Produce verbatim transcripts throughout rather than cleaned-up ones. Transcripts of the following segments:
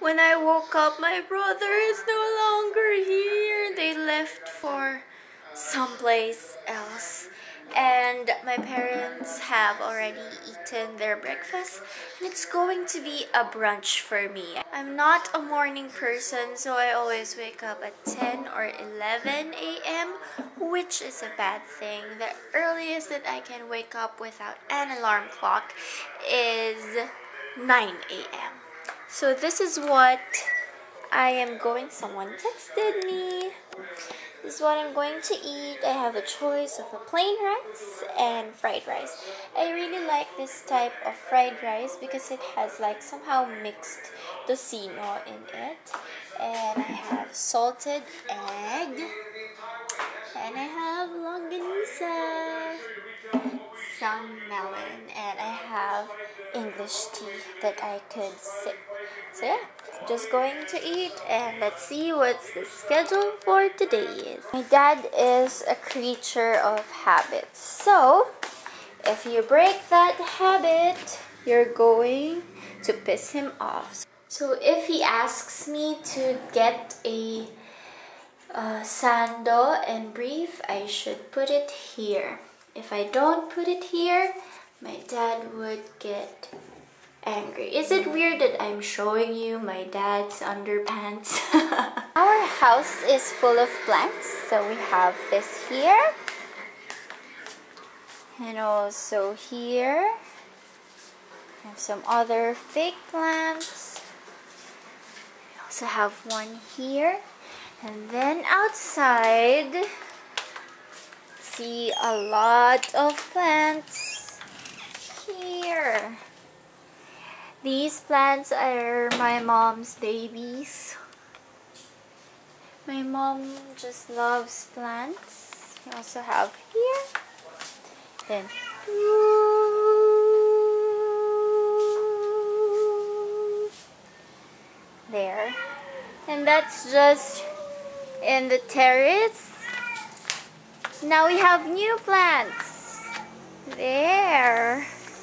When I woke up, my brother is no longer here. They left for someplace else. And my parents have already eaten their breakfast, and it's going to be a brunch for me. I'm not a morning person, so I always wake up at ten or eleven a m, which is a bad thing. The earliest that I can wake up without an alarm clock is nine a m So this is what I am going, someone texted me. This is what I'm going to eat. I have a choice of a plain rice and fried rice. I really like this type of fried rice because it has like somehow mixed tocino in it. And I have salted egg. And I have longanisa, some melon, and I have English tea that I could sip. So yeah, just going to eat, and let's see what the schedule for today is. My dad is a creature of habits. So if you break that habit, you're going to piss him off. So if he asks me to get a uh, sando and brief, I should put it here. If I don't put it here, my dad would get angry. Is it weird that I'm showing you my dad's underpants? Our house is full of plants, so we have this here, and also here. I have some other fake plants. I also have one here, and then outside, see a lot of plants here. These plants are my mom's babies. My mom just loves plants. We also have here. Then there. And that's just in the terrace. Now we have new plants. There.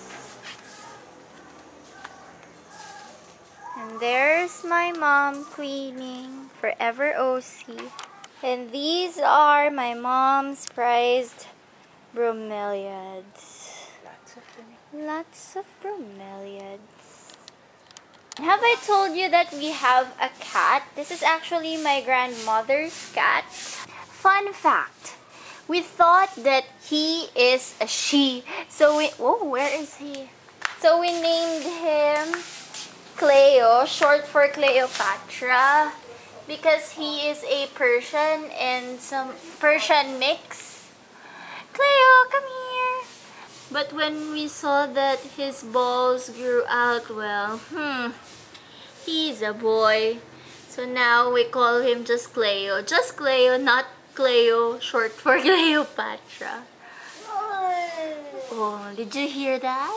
And there's my mom cleaning, forever O C. And these are my mom's prized bromeliads. Lots of them. Lots of bromeliads. Have I told you that we have a cat? This is actually my grandmother's cat. Fun fact. We thought that he is a she. So we... Oh, where is he? So we named him Cleo, short for Cleopatra, because he is a Persian and some Persian mix. Cleo, come here. But when we saw that his balls grew out, well, hmm, he's a boy. So now we call him just Cleo. Just Cleo, not Cleo, short for Cleopatra. Oh, did you hear that?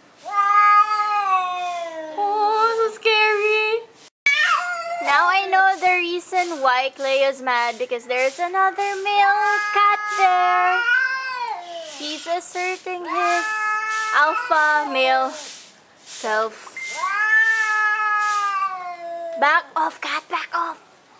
Oh, so scary. Now I know the reason why Cleo's mad, because there's another male cat there. He's asserting his alpha male self. Back off, cat, back off.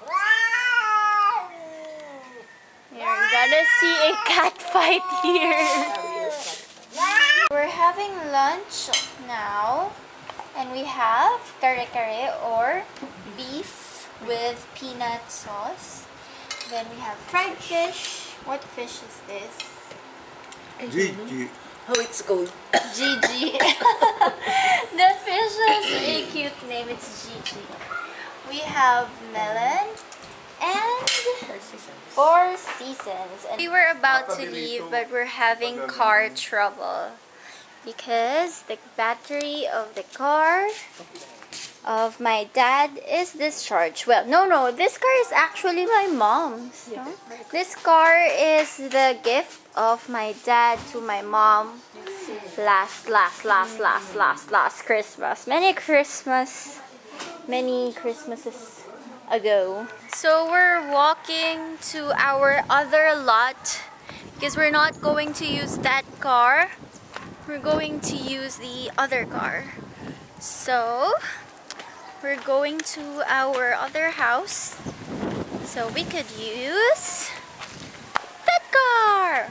You're gonna see a cat fight here. We're having lunch now, and we have kare kare or beef with peanut sauce. Then we have fried fish. What fish is this? Gigi. Oh, it's called Gigi. The fish has a cute name. It's Gigi. We have melon and Four Seasons. And we were about to leave, but we're having car trouble because the battery of the car of my dad is discharged. Well, no, no, this car is actually my mom's. No? This car is the gift of my dad to my mom last, last, last, last, last, last Christmas. Many Christmas, many Christmases ago. So we're walking to our other lot because we're not going to use that car. We're going to use the other car. So we're going to our other house. So we could use that car.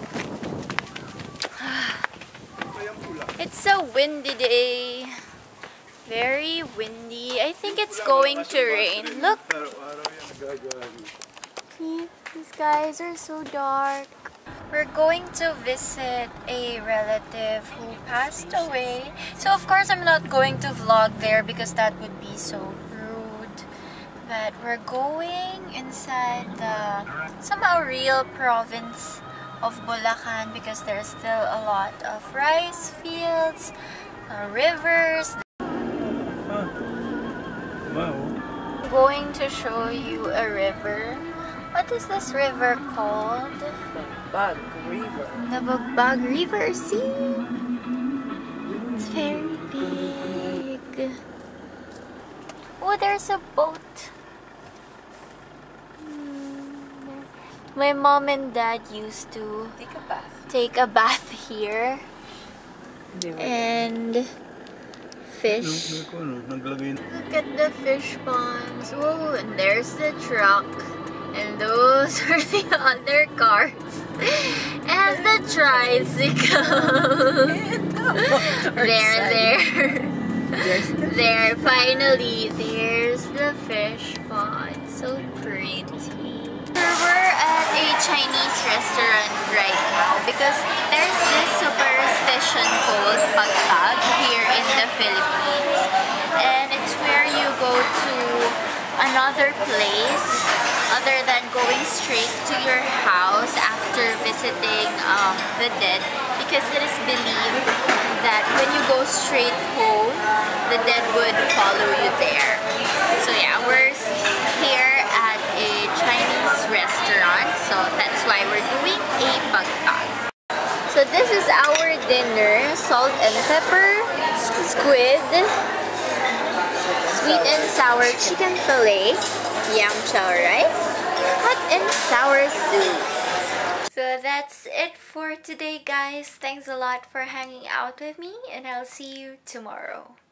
It's a windy day. Very windy. I think it's going to rain. Look. These guys are so dark. We're going to visit a relative who passed away. So of course I'm not going to vlog there because that would be so rude. But we're going inside the somehow real province of Bulacan because there's still a lot of rice fields, uh, rivers. I'm going to show you a river. What is this river called? Bug River. The Bugbog River, see? It's very big. Oh, there's a boat. My mom and dad used to Take a bath. take a bath here and fish. Look at the fish ponds. Oh, and there's the truck. And those are the other cars. And the tricycle. there, there. There, finally, there's the fish pond. So pretty. We're at a Chinese restaurant right now because there's this superstition called Pagpag here in the Philippines. And it's where you go to another place other than going straight to your house after visiting um, the dead, because it is believed that when you go straight home, the dead would follow you there. So yeah, we're here at a Chinese restaurant, so that's why we're doing a pagpag. So this is our dinner: salt and pepper, squid, sweet and sour chicken fillet, yam chow rice, hot and sour soup. So that's it for today, guys. Thanks a lot for hanging out with me, and I'll see you tomorrow.